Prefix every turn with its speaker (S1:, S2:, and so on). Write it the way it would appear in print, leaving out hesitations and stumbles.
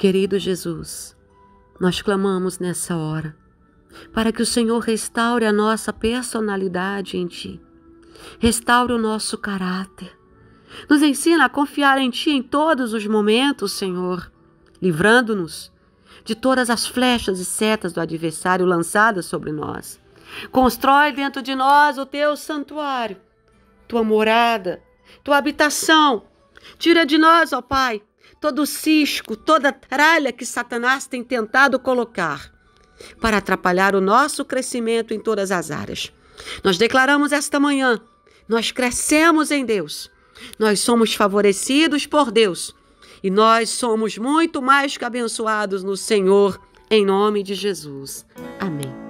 S1: Querido Jesus, nós clamamos nessa hora para que o Senhor restaure a nossa personalidade em Ti. Restaure o nosso caráter. Nos ensina a confiar em Ti em todos os momentos, Senhor, livrando-nos de todas as flechas e setas do adversário lançadas sobre nós. Constrói dentro de nós o Teu santuário, Tua morada, Tua habitação. Tira de nós, ó Pai, todo cisco, toda tralha que Satanás tem tentado colocar para atrapalhar o nosso crescimento em todas as áreas. Nós declaramos esta manhã, nós crescemos em Deus, nós somos favorecidos por Deus e nós somos muito mais que abençoados no Senhor, em nome de Jesus. Amém.